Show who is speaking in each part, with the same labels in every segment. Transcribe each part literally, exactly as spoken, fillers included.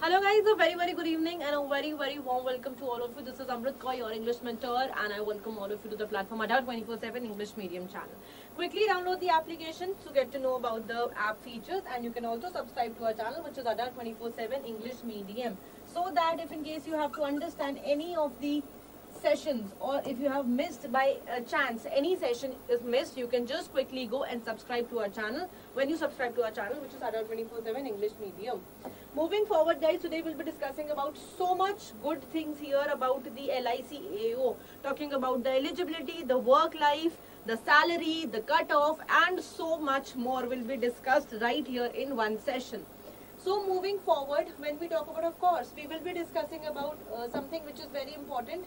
Speaker 1: Hello guys, a very very good evening and a very very warm welcome to all of you. This is Amrit Kaur, your English mentor, and I welcome all of you to the platform Adult twenty-four seven English Medium channel. Quickly download the application to get to know about the app features, and you can also subscribe to our channel, which is Adult twenty-four seven English Medium, so that if in case you have to understand any of the sessions, or if you have missed by a chance any session is missed, you can just quickly go and subscribe to our channel. When you subscribe to our channel, which is Adult twenty-four seven English Medium. Moving forward guys, today we'll be discussing about so much good things here about the L I C A O, talking about the eligibility, the work life, the salary, the cutoff, and so much more will be discussed right here in one session. So moving forward, when we talk about, of course, we will be discussing about uh, something which is very important.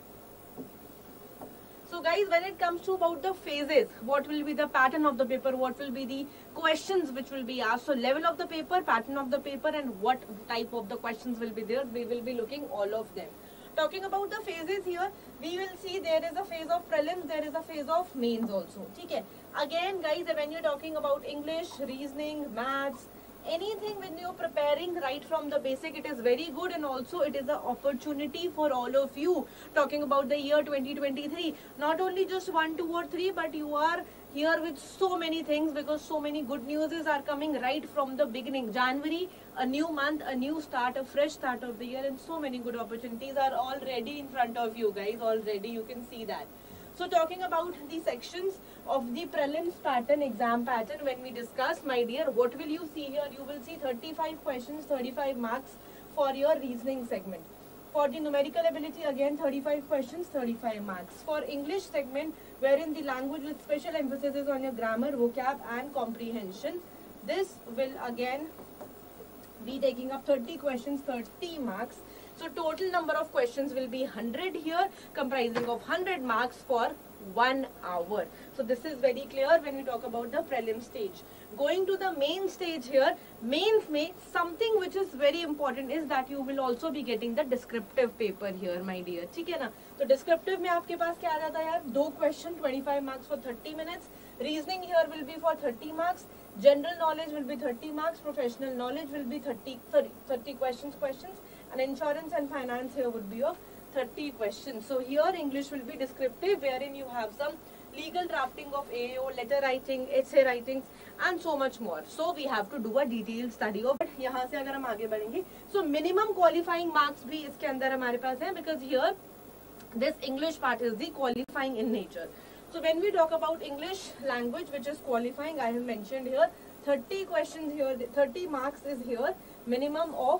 Speaker 1: So guys, when it comes to about the phases, what will be the pattern of the paper, what will be the questions which will be asked. So level of the paper, pattern of the paper, and what type of the questions will be there, we will be looking all of them. Talking about the phases here, we will see there is a phase of prelims, there is a phase of mains also. Okay. Again guys, when you're talking about English, reasoning, maths, anything when you're preparing right from the basic, it is very good, and also it is an opportunity for all of you. Talking about the year twenty twenty-three, not only just one, two or three, but you are here with so many things, because so many good news are coming right from the beginning. January, a new month, a new start, a fresh start of the year, and so many good opportunities are already in front of you guys. Already you can see that. So talking about the sections of the prelims pattern, exam pattern, when we discuss, my dear, what will you see here? You will see thirty-five questions, thirty-five marks for your reasoning segment. For the numerical ability, again thirty-five questions, thirty-five marks. For English segment, wherein the language with special emphasis is on your grammar, vocab and comprehension, this will again be taking up thirty questions, thirty marks. So total number of questions will be one hundred here, comprising of one hundred marks for one hour. So this is very clear when we talk about the prelim stage. Going to the main stage here, mains में something which is very important is that you will also be getting the descriptive paper here, my dear. ठीक है ना? तो descriptive में आपके पास क्या आ जाता है यार? दो question, twenty-five marks for thirty minutes. Reasoning here will be for thirty marks. General knowledge will be thirty marks. Professional knowledge will be thirty, thirty, thirty questions, questions. And insurance and finance here would be of thirty questions. So here English will be descriptive, wherein you have some legal drafting of A A O, letter writing, essay writing, and so much more. So we have to do a detailed study of it. यहाँ से अगर हम आगे बढ़ेंगे, so minimum qualifying marks भी इसके अंदर हमारे पास हैं, because here this English part is the qualifying in nature. So when we talk about English language, which is qualifying, I have mentioned here thirty questions here, thirty marks is here, minimum of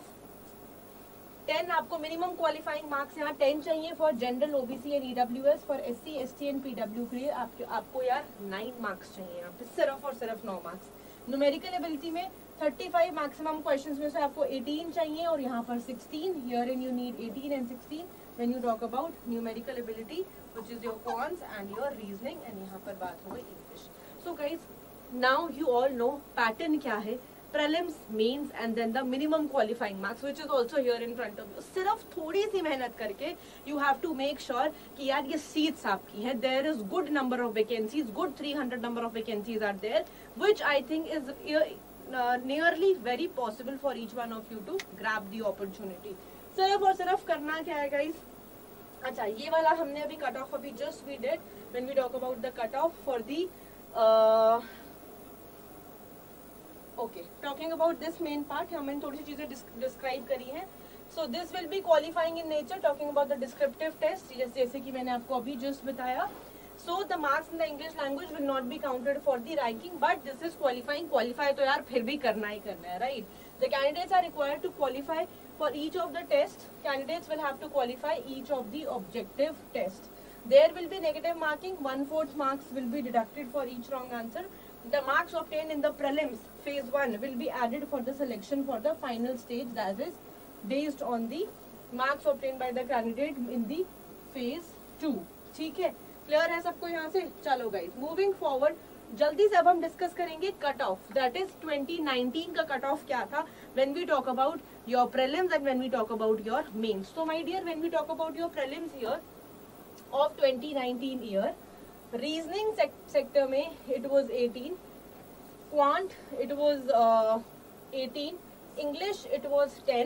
Speaker 1: ten. आपको minimum qualifying marks यहाँ ten चाहिए for general, OBC and EWS. For SC, ST and PW के लिए आपको आपको यार nine marks चाहिए यहाँ पे, सिर्फ और सिर्फ nine मार्क्स. न्यूमेरिकल एबिलिटी में thirty-five मैक्सिमम क्वेश्चंस में से आपको eighteen चाहिए, और यहाँ पर sixteen. Here in you need eighteen and sixteen when you talk about numerical ability, which is your quants and your reasoning. And यहाँ पर बात हो गई English. So guys, now you all know pattern क्या है, prelims, mains, and then the minimum qualifying marks, which is also here in front of you. सिर्फ थोड़ी सी मेहनत करके you have to make sure कि यार ये seats आपकी हैं. There is good number of vacancies, good three hundred number of vacancies are there, which I think is uh, nearly very possible for each one of you to grab the opportunity. सिर्फ और सिर्फ करना क्या है guys? अच्छा, ये वाला हमने अभी cut off अभी just we did when we talk about the cut off for the uh, okay. Talking about this main part, हमने थोड़ी सी चीजें डिस्क्राइब करी हैं. So this will be qualifying in nature. Talking about the descriptive test, जैसे कि मैंने आपको अभी जस्ट बताया. So the marks in the English language will not be counted for the ranking, but this is qualifying. Qualify तो यार फिर भी करना ही करना है, right? The candidates are required to qualify for each of the test. Candidates will have to qualify each of the objective test. There will be negative marking. One fourth marks will be deducted for each wrong answer. The marks obtained in the prelims phase one will be added for the selection for the final stage, that is based on the marks obtained by the candidate in the phase two. ठीक है, clear है सबको यहाँ से? चलो guys, moving forward, जल्दी से अब हम डिस्कस करेंगे cut off. That is twenty nineteen का कट ऑफ क्या था when we talk about your prelims and when we talk about your mains. तो my dear, when we talk about your prelims here of twenty nineteen year, reasoning sec sector में it was eighteen, quant it was uh, eighteen, English it was ten,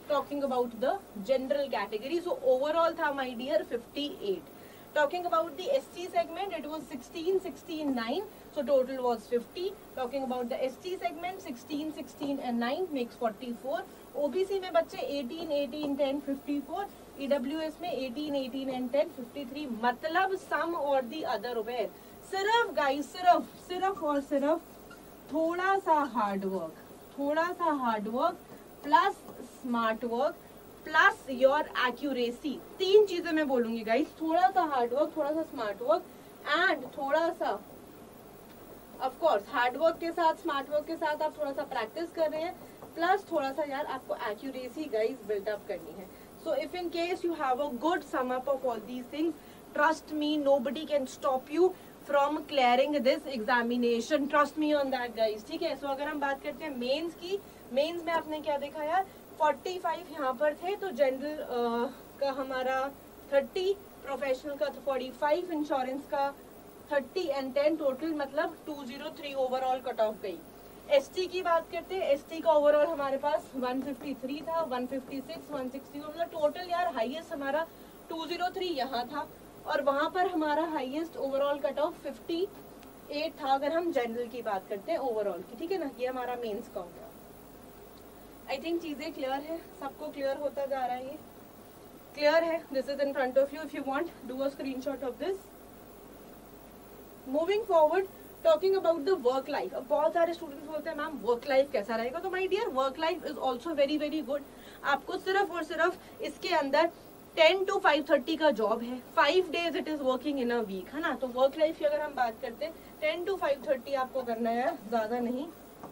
Speaker 1: talking about the general category. So overall था my dear fifty eight. Talking about the S T segment, it was sixteen, sixteen, nine. So total was fifty. Talking about the S T segment, sixteen, sixteen and nine makes forty-four. O B C में बच्चे eighteen, eighteen, ten, fifty-four. E W S में eighteen, eighteen and ten, fifty-three. मतलब some or the other where. सिर्फ guys, सिर्फ सिर्फ और सिर्फ थोड़ा सा hard work, थोड़ा सा hard work plus smart work plus your accuracy. तीन चीजें मैं बोलूंगी गाइस, थोड़ा सा हार्डवर्क, थोड़ा सा स्मार्ट वर्क एंड थोड़ा सा ऑफ कोर्स हार्डवर्क के साथ स्मार्ट वर्क के साथ आप थोड़ा सा प्रैक्टिस कर रहे हैं, प्लस थोड़ा सा यार आपको एक्यूरेसी गाइस बिल्डअप करनी है. So if in case you have a good sum up of all these things, trust me, nobody can stop you from clearing this examination. Trust me on that guys. ठीक है. सो अगर हम बात करते हैं mains की, मेंस में आपने क्या देखा यार, पैंतालीस यहाँ पर थे, तो जनरल का हमारा तीस, प्रोफेशनल का पैंतालीस, इंश्योरेंस का तीस एंड टेन, टोटल मतलब दो सौ तीन ओवरऑल कट ऑफ गई. एसटी की बात करते हैं, एसटी का ओवरऑल हमारे पास एक सौ तिरेपन था, एक सौ छप्पन, एक सौ साठ, मतलब टोटल यार हाईएस्ट हमारा दो सौ तीन यहाँ था, और वहां पर हमारा हाईएस्ट ओवरऑल कट ऑफ अट्ठावन था अगर हम जनरल की बात करते हैं ओवरऑल की. ठीक है ना. ये हमारा मेंस का हो गया. आई थिंक चीजें क्लियर है, सबको क्लियर होता जा रहा है. ये क्लियर है. This is in front of you. If you want do a screenshot of this. Moving forward, talking about the work life. अब बहुत सारे स्टूडेंट्स बोलते हैं मैम वर्क लाइफ कैसा रहेगा, तो my dear work life is also very very good. आपको सिर्फ और सिर्फ इसके अंदर टेन टू फाइव थर्टी का जॉब है, five days it is working in a week, है ना. तो वर्क लाइफ की अगर हम बात करते हैं, टेन टू फाइव थर्टी आपको करना है, ज्यादा नहीं,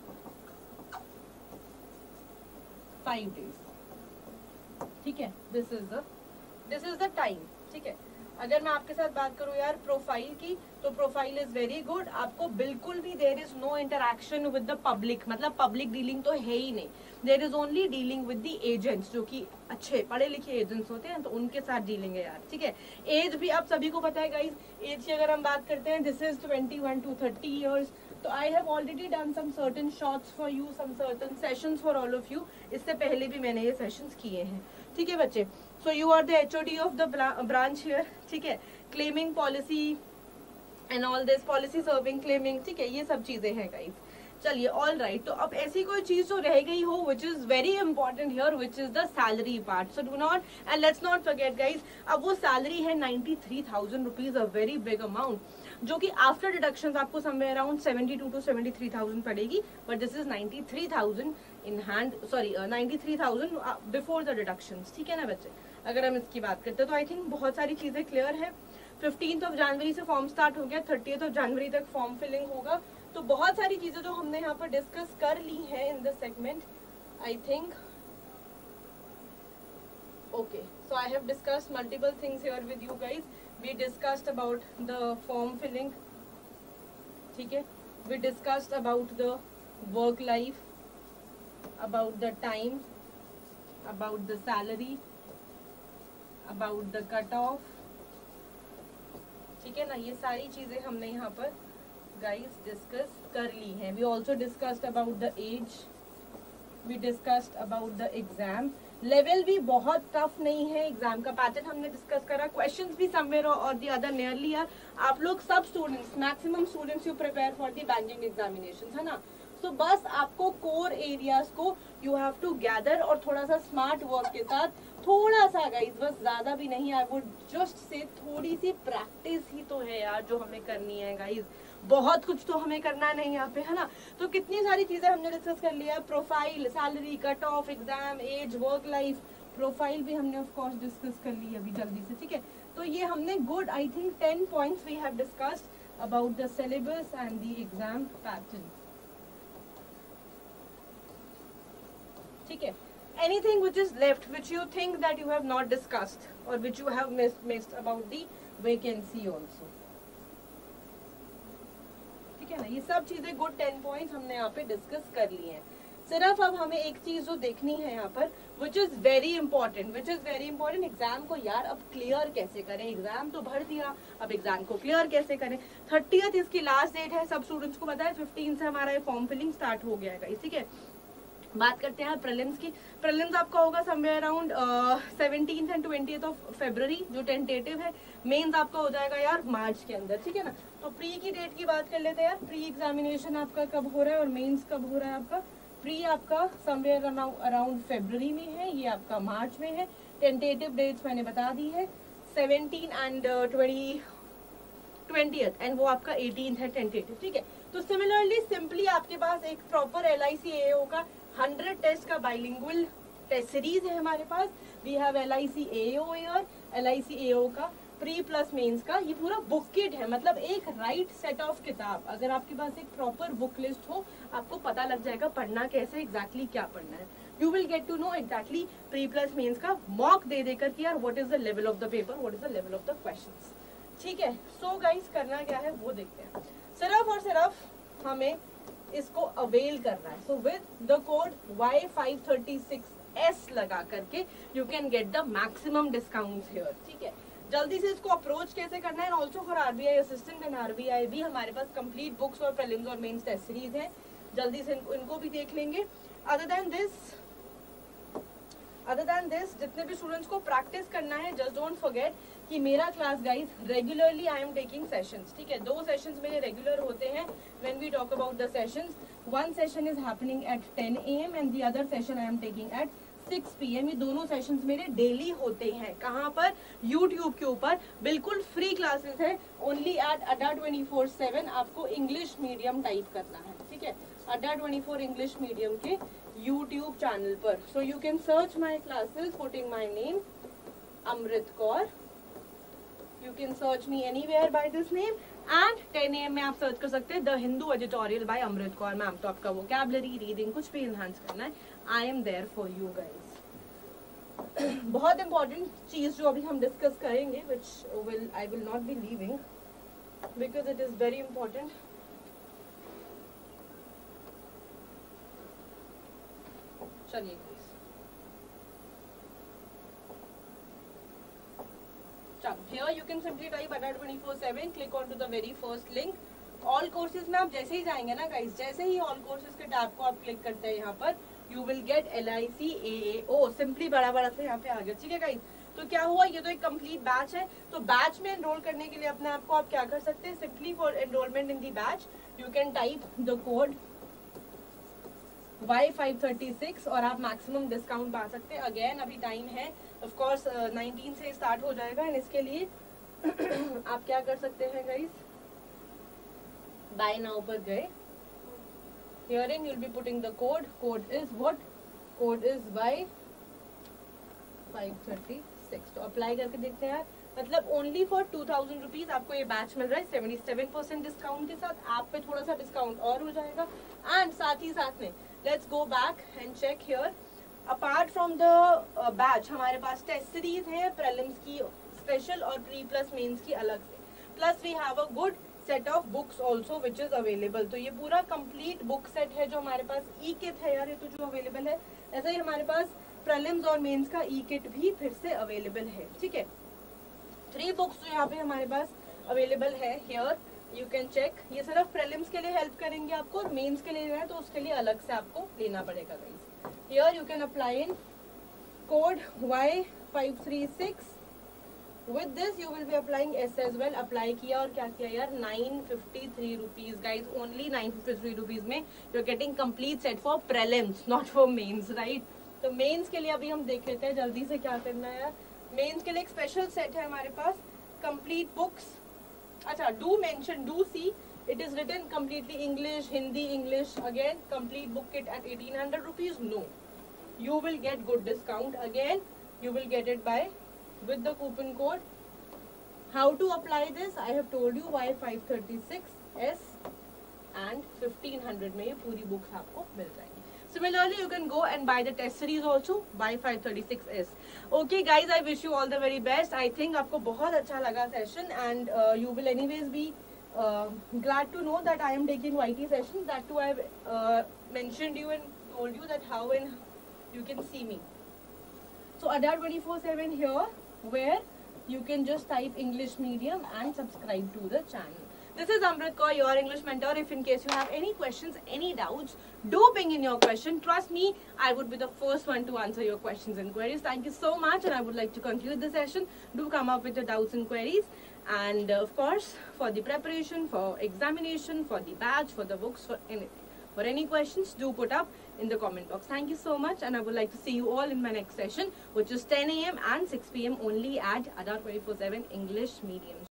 Speaker 1: फाइव डेज. ठीक है. This is the this is the time. ठीक है. अगर मैं आपके साथ बात करूं यार प्रोफाइल की, तो प्रोफाइल इज वेरी गुड. आपको बिल्कुल भी there is no interaction with the public, मतलब पब्लिक डीलिंग तो है ही नहीं. There is only dealing with the agents, जो कि अच्छे पढ़े लिखे एजेंट्स होते हैं, तो उनके साथ डीलिंग है यार. ठीक है. एज भी आप सभी को पता है गाइज. एज की अगर हम बात करते हैं, this is twenty one to thirty years. तो I have already done some certain shots for you, some certain sessions for all of you. इससे पहले भी मैंने ये सेशंस किए हैं. ठीक है बच्चे. So you are the HOD of the branch here. ठीक है. Claiming policy and all this, policy serving, claiming. ठीक है. ये सब चीजें हैं गाइज. चलिए ऑल राइट. तो अब ऐसी कोई चीज जो रह गई हो which is very important here, which is the salary part. So do not and let's not forget guys, अब वो सैलरी है ninety three thousand rupees, a very big amount, जो कि आफ्टर डिडक्शंस आपको somewhere around seventy two to seventy three thousand पड़ेगी. But this is ninety three thousand in hand, sorry ninety three thousand before the deductions. ठीक है ना बच्चे. अगर हम इसकी बात करते हैं तो आई थिंक बहुत सारी चीजें क्लियर है. फिफ्टींथ ऑफ जनवरी से फॉर्म स्टार्ट हो गया, थर्टीथ ऑफ जनवरी तक फॉर्म फिलिंग होगा. तो बहुत सारी चीजें जो हमने यहाँ पर डिस्कस कर ली है in this segment, I think. Okay. So I have discussed multiple things here with you guys. We discussed about the form filling. ठीक है. We discussed about the work life, about the time, about the salary, about the cut off. ठीक है ना. ये सारी चीजें हमने यहाँ पर guys discuss कर ली हैं. We also discussed about the age. We discussed about the exam. Level भी बहुत टफ नहीं है. एग्जाम का पैटर्न हमने डिस्कस करा, क्वेश्चंस भी समवेयर और द अदर नियरली आर. आप लोग सब students, maximum students you prepare for the banking examination, है ना. सो so, बस आपको कोर एरियाज को यू हैव टू गैदर, और थोड़ा सा स्मार्ट वर्क के साथ थोड़ा सा गाइज, बस ज्यादा भी नहीं, आई वुड जस्ट से थोड़ी सी प्रैक्टिस ही तो है यार जो हमें करनी है गाइज. बहुत कुछ तो हमें करना नहीं यहाँ पे, है ना. तो कितनी सारी चीजें हमने डिस्कस कर लिया. Profile, salary, cut off, exam, age, work life. Profile भी हमने ऑफ कोर्स डिस्कस कर ली अभी जल्दी से. ठीक है. तो ये हमने good I think ten points we have discussed about the syllabus and the exam pattern. ठीक है. Anything which is left, which you think that you have not discussed or which you have missed, missed about the vacancy also. ठीक है ना. ये सब चीजें good ten points हमने यहाँ पे डिस्कस कर ली हैं. सिर्फ अब हमें एक चीज जो देखनी है यहाँ पर, which is very important, which is very important, exam को यार अब क्लियर कैसे करें. एग्जाम तो भर दिया, अब एग्जाम को क्लियर कैसे करें. थर्टियथ इसकी लास्ट डेट है, सब स्टूडेंट्स को पता है. फिफ्टीन से हमारा फॉर्म फिलिंग स्टार्ट हो गया है. ठीक है. बात करते हैं प्रीलिम्स की। प्रीलिम्स आपका होगा somewhere around seventeen and twentieth of February जो टेंटेटिव है। मेंस आपका हो जाएगा यार मार्च के अंदर, ठीक है ना। तो प्री की डेट की बात कर लेते हैं यार। प्री एग्जामिनेशन आपका कब हो रहा है और मेंस कब हो रहा है आपका। प्री आपका समवेयर अराउंड फेब्रुवरी में है, ये आपका मार्च में है। टेंटेटिव डेट्स मैंने बता दी है, seventeen and twenty twentieth and वो आपका एटीन है टेंटेटिव, ठीक है। तो सिमिलरली सिंपली आपके पास एक proper L I C A O का हंड्रेड टेस्ट का बाइलिंगुअल टेस्ट सीरीज है हमारे पास। We have L I C A O year, L I C A O का प्री प्लस मेंस का, ये पूरा बुक किट है, मतलब एक राइट सेट ऑफ किताब। अगर आपके पास एक प्रॉपर बुक लिस्ट हो, आपको पता लग जाएगा पढ़ना कैसे, एग्जैक्टली क्या पढ़ना है। You will get to know exactly pre plus mains का मॉक दे देकर कि यार what is the level of the paper, what is the level of the questions, ठीक है। सो गाइस करना क्या है वो देखते हैं। सिर्फ और सिर्फ हमें इसको अवेल करना है। So with the code Y five thirty six S लगा करके you can get the maximum discount here, ठीक है। जल्दी से इसको अप्रोच कैसे करना है। Also for RBI assistant and RBI भी हमारे पास कंप्लीट बुक्स और प्रीलिम्स और मेंस टेस्ट सीरीज है, जल्दी से इनको, इनको भी देख लेंगे। Other than this other than this जितने भी स्टूडेंट्स को प्रैक्टिस करना है, जस्ट डोंट फॉरगेट कि मेरा class guys regularly I am taking sessions, ठीक है। दो सेशंस मेरे रेगुलर होते हैं। When we talk about the sessions, one session is happening at ten A M and the other session I am taking at six P M. ये दोनों sessions मेरे daily होते हैं। कहाँ पर? यूट्यूब के ऊपर, बिल्कुल फ्री क्लासेस है, only at Adda twenty four seven. आपको इंग्लिश मीडियम टाइप करना है, ठीक है, Adda twenty four English medium के यूट्यूब चैनल पर। So you can search my classes putting my name Amrit Kaur. You can search me anywhere by this name and ten A M में आप सर्च कर सकते हैं the Hindu editorial by Amrit Kaur ma'am. तो आपका वोकैबुलरी, रीडिंग कुछ भी इनहांस करना है, I am there for you guys. बहुत इंपॉर्टेंट चीज जो अभी हम डिस्कस करेंगे, which will I will not be leaving because it is very important. चलिए here you can simply type adda twenty four seven, click on to the very first link. All courses में आप जैसे ही जाएंगे ना guys, जैसे ही all courses के टैब को आप क्लिक करते हैं यहाँ पर, you will get L I C A A O simply बड़ा बड़ा से यहाँ पे आ गया, ठीक है गाइस। तो क्या हुआ, ये तो एक कंप्लीट बैच है। तो बैच में एनरोल करने के लिए अपने आप को आप क्या कर सकते हैं, simply for enrolment in the batch you can type the code Y five thirty six और आप मैक्सिमम डिस्काउंट पा सकते हैं। अगेन अभी टाइम है, ऑफ कोर्स नाइनटीन से स्टार्ट हो जाएगा एंड इसके लिए आप क्या कर सकते हैं गाइस, बाय नाउ पर गए, herein you'll be putting the code, code is what, code is Y five thirty six. तो अप्लाई करके देखते हैं यार, मतलब only for two thousand rupees आपको ये बैच मिल रहा है सेवेंटी सेवन परसेंट डिस्काउंट के साथ। आप पे थोड़ा सा डिस्काउंट और हो जाएगा एंड साथ ही साथ में let's go back and check here, apart from the batch हमारे पास टेस्ट सीरीज है प्रीलिम्स की स्पेशल और प्री प्लस मेंस की अलग से, plus we have a good set of books also which is available. तो ये पूरा कंप्लीट बुक सेट है जो हमारे पास, ई किट है यार ये तो जो अवेलेबल है, ऐसा ही हमारे पास प्रीलिम्स और मेंस का ई किट भी फिर से अवेलेबल है, ठीक है। थ्री बुक्स जो यहाँ पे हमारे पास अवेलेबल है हियर, यू कैन चेक। ये सिर्फ प्रीलिम्स के लिए हेल्प करेंगे आपको, और मेंस के लिए है तो उसके लिए अलग से आपको लेना पड़ेगा guys. Here you can apply in code Y five thirty six, with this you will be applying S as well. Apply किया और क्या किया यार, nine fifty three rupees guys, only nine fifty three rupees में you are getting complete set for prelims, not for mains, right. तो mains के लिए अभी हम देख लेते हैं जल्दी से क्या करना है यार। मेंस के लिए एक स्पेशल सेट है हमारे पास, कंप्लीट बुक्स। अच्छा, do mention, do see it is written completely English, Hindi, English, again complete book kit at eighteen hundred rupees. No, you will get good discount, again you will get it by with the coupon code. How to apply this I have told you, Y five thirty six S and fifteen hundred में ये पूरी books आपको मिल जाएगी। Similarly you can go and buy the test series also Y five thirty six S. Okay guys, I wish you all the very best. I think आपको बहुत अच्छा लगा session and uh, you will anyways be uh, glad to know that I am taking Y T sessions. That too I have uh, mentioned you and told you that how and you can see me. So Adda twenty four seven here, where you can just type English medium and subscribe to the channel. This is Amrit Kaur, your English mentor. If in case you have any questions, any doubts, do ping in your question. Trust me, I would be the first one to answer your questions and queries. Thank you so much, and I would like to conclude the session. Do come up with your doubts and queries. And uh, of course, for the preparation, for examination, for the badge, for the books, for anything. For any questions, do put up in the comment box. Thank you so much, and I would like to see you all in my next session, which is ten A M and six P M only at Adar twenty-four seven English Medium.